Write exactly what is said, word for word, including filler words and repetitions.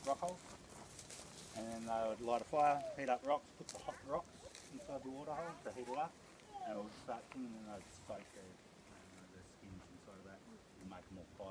rock holes, and then they would light a fire, heat up rocks, put the hot rocks inside the water hole to heat it up, and it would start killing, and they'd soak their, uh, their skins inside of that and make them more pliable.